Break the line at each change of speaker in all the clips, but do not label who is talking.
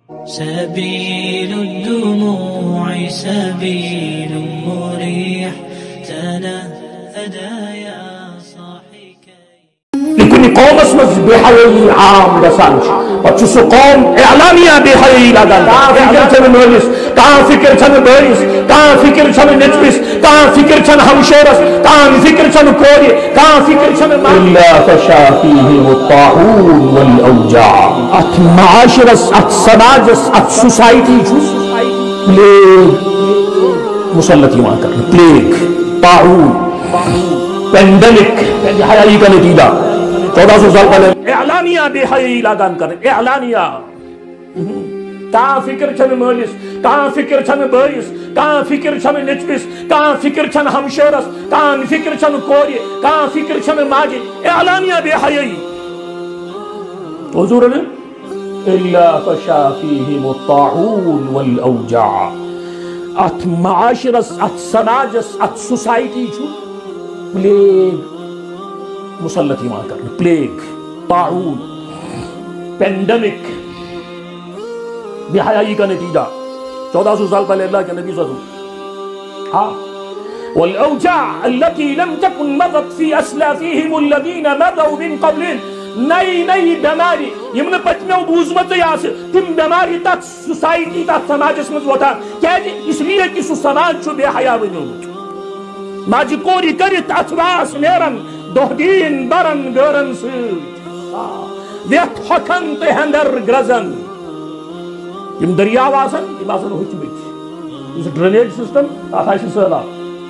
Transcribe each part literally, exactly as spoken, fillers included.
سبيل الدموع سبيل مريح تنهدى يا صاحي
لكل قوم اسمز بحيي عام دسانش وچسو قوم اعلانيا بحيي لگان فکر چھن مولس کان فکر چھن بٲیِس کان فکر چھن نیچوِس کان فکر چھن ہمشیرس کان فکر چھن کورِ کان فکر چھن الا فشافیهم الطاعون والاوجاع ات معاشرس ات سماجس ات سوسائٹی چھس پلیگ مسلط یوان کرنے پلیگ طاعون پینڈمک حیائی کا نتیجہ چودہ سو سال پہلے اعلانیہ بے حیائی لاگان کرنے اعلانیہ کان فکر چھن مولس کان فکر چھن بٲیِس کان فکر چھن نیچوِس کان فکر چھن ہمشیرس کان فکر چھن کورِ کان فکر چھن ماجہِ اعلانیہ بے حیائی حضور نے الا فشافیهم الطاعون والاوجاع ات معاشرس ات سماجس ات سوسائٹی چھو پلیگ مسلط یوان کرنے پلیگ طاعون پینڈمک بے حیائی کا نتیجہ چودہ سو سال پہلے اللہ کے نبی صلی اللہ علیہ وسلم ہاں والاوجاع التي لم تكن مضت في اسلافهم الذين مضوا من قبلهم نئی نئی بیماری یمن پتمیو بوزمت یاس تم بیماری تات سوسائٹی تات سماجس مز وتان کیا اس لیے کہ سو سماج چھو بے حیا بنیومت ماجی کوری کرت اتواس نیرن دہ دین برن گرن سۭتۍ ویتھ ہۄکھن تہٕ ہٮ۪نٛدر گرزن یم دریاو آسن یم آسن ہوٚچھمٕتۍ یُس ڈرینیج سسٹم تتھ آسہِ سہلاب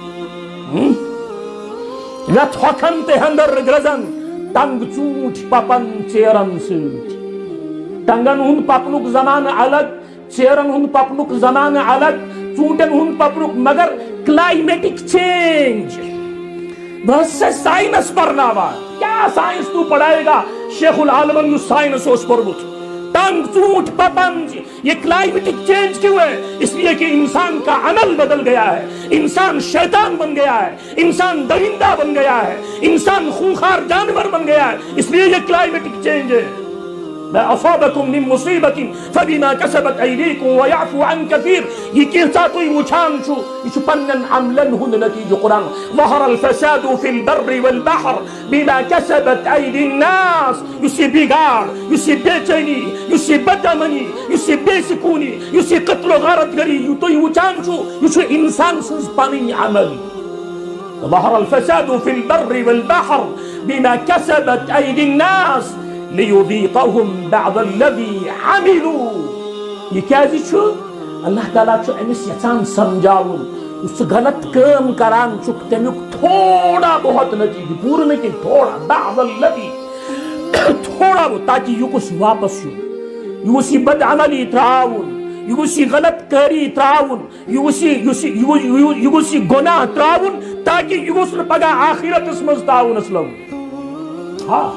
ویتھ ہۄکھن تہٕ ہٮ۪نٛدر گرزن ٹنگ ژوٗنٛٹھۍ پپن ژیرن سۭتۍ ٹنگن ہُنٛد پکنُک زمانہٕ الگ ژیرن ہُنٛد پکنُک زمانہٕ الگ ژوٗنٛٹھٮ۪ن ہُنٛد پکنُک مگر کلائمیٹک چینج بہت سے سائنس پرناوان کیا سائنس تو پڑھائے گا شیخ العالمن یو سائنس اس پرمت ٹنگ ژوٗنٛٹھ پپن یہ کلائمیٹک چینج کیوں ہے اس لیے کہ انسان کا عمل بدل گیا ہے انسان شیطان بن گیا ہے انسان درندہ بن گیا ہے انسان خونخوار جانور بن گیا ہے اس لیے یہ کلائمیٹک چینج ہے ما اصابكم من مصيبة فبما كسبت ايديكم ويعفو عن كثير یہ کیسا کوئی وچھان چھو یہ پنن عملن ہند نتیجہ قرآن ظهر الفساد في البر والبحر بما كسبت ايدي الناس يسي بيگار يسي بيچینی يسي بدامنی يسي بے سکونی يسي قتل و غارت گری یہ تو وچھان چھو یہ انسان سنس پنن عمل ظهر الفساد في البر والبحر بما كسبت ايدي الناس ليذيقهم بعض الذي عملوا یہ کیازِ چھُ اللہ تعالیٰ چھُ أمِس یژھان سمجھاوُن یُس ژٕ غلط کٲم کران چھُکھ تمیُک تھوڑا بہت نتیجہ پوٗرٕ نہٕ کینٛہہ تھوڑا بعض الذي تھوڑا بہت تاکہ یہ گوٚژھ واپس یُن یہ گوٚژھ یہِ بد عملی ترٛاوُن یہ گوٚژھ یہِ غلط کٲری ترٛاوُن یہ گوٚژھ یہ گوٚژھ یہِ گۄناہ ترٛاوُن تاکہ یہ گوٚژھ نہٕ پگاہ آخرتس منٛز تاوُنس لگُن ہاں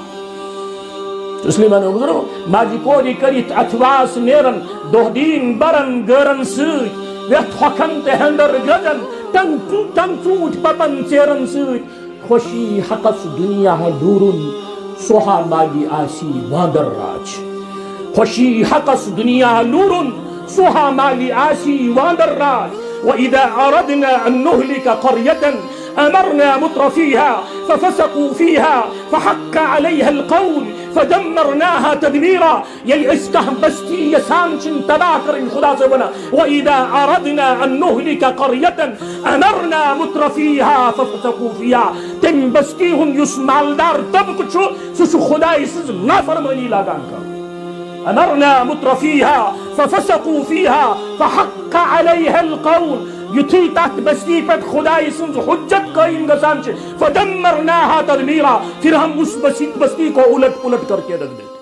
اس لیے میں نے گزرو ماجی کوری کریت اتواس نیرن دہ دین برن گرن سۭتۍ ویتھ ہۄکھن تہٕ ہٮ۪نٛدر گرزن ٹنگ ٹنگ ژوٗنٛٹھۍ پپن ژیرن سۭتۍ خوشی حقس دنیا ڈوٗرُن سوہا ماگی آسی واندر راج خوشی حقس دنیا لوٗرُن سوہا ماگی آسی واندر راج وإذا أردنا أن نهلك قرية أمرنا متر فيها ففسقوا فيها فحق عليها القول فدمرناها تدميرا يلي اسكهم بستي يسانشن تباكر خدا سے بنا وإذا أردنا أن نهلك قرية أمرنا متر فيها ففسقوا فيها تم بستيهم يسمال دار تبكتشو سوشو خدا يسز نافرماني لاغان کا أمرنا متر فيها ففسقوا فيها فحق عليها القول یتھی تحت بستی پر خدای سنز حجت قائم گسان چھے فدمرناها تدمیرا پھر ہم اس بستی کو الٹ پلٹ کر کے رکھ دیتے